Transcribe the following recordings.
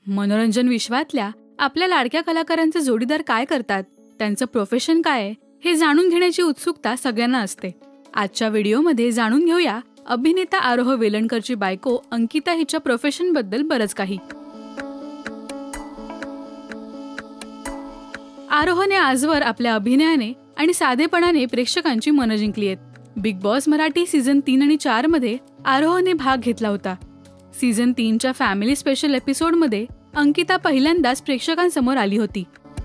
मनोरंजन विश्वातल्या आपल्या लाडक्या कलाकारांचे जोडीदार काय करतात, त्यांचं प्रोफेशन काय आहे हे जाणून घेण्याची उत्सुकता सगळ्यांना असते. आजच्या व्हिडिओमध्ये जाणून घेऊया अभिनेता आरोह वेलणकरची बायको अंकिता हिच्या प्रोफेशन बद्दल बरंच काही. आरोहने आजवर आपल्या अभिनयाने आणि साधेपणाने प्रेक्षकांची मनं जिंकली आहेत. बिग बॉस मराठी सीझन 3 आणि 4 मध्ये आरोहने भाग घेतला होता. सीझन 3च्या फॅमिली स्पेशल एपिसोडमध्ये अंकिता पहिल्यांदाच प्रेक्षकांसमोर आली होती.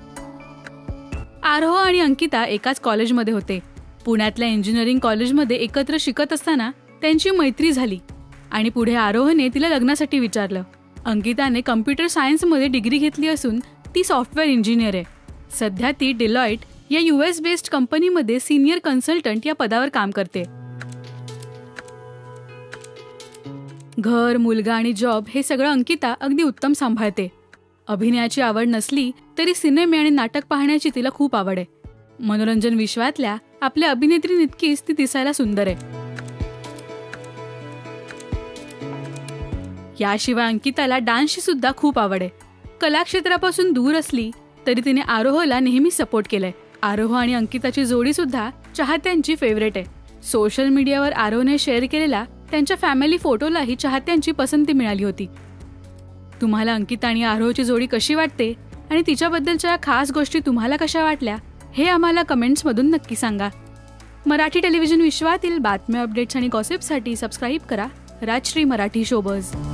आरोह आणि अंकिता एकाच कॉलेजमध्ये होते. पुण्यातल्या इंजिनिअरिंग कॉलेजमध्ये एकत्र शिकत असताना त्यांची मैत्री झाली आणि पुढे आरोहने तिला लग्नासाठी विचारलं. अंकिताने कम्प्युटर सायन्समध्ये डिग्री घेतली असून ती सॉफ्टवेअर इंजिनियर आहे. सध्या ती डिलॉयट या US बेस्ड कंपनीमध्ये सिनियर कन्सल्टंट या पदावर काम करते. घर, मुलगा आणि जॉब हे सगळं अंकिता अगदी उत्तम सांभाळते. अभिनयाची आवड नसली तरी सिनेमे आणि नाटक पाहण्याची तिला खूप आवड आहे. मनोरंजन विश्वातल्या आपल्या अभिनेत्रीइतकीच ती दिसायला सुंदर आहे. याशिवाय अंकिताला डान्सची सुद्धा खूप आवड आहे. कलाक्षेत्रापासून दूर असली तरी तिने आरोहला नेहमी सपोर्ट केलाय. आरोह आणि अंकिताची जोडी सुद्धा चाहत्यांची फेवरेट आहे. सोशल मीडियावर आरोहने शेअर केलेला त्यांच्या फॅमिली फोटोलाही चाहत्यांची पसंती मिळाली होती. तुम्हाला अंकिता आणि आरोहची जोडी कशी वाटते आणि तिच्याबद्दलच्या खास गोष्टी तुम्हाला कशा वाटल्या हे आम्हाला कमेंट्समधून नक्की सांगा. मराठी टेलिव्हिजन विश्वातील बातम्या, अपडेट्स आणि गॉसिपसाठी सबस्क्राईब करा राजश्री मराठी शोबज.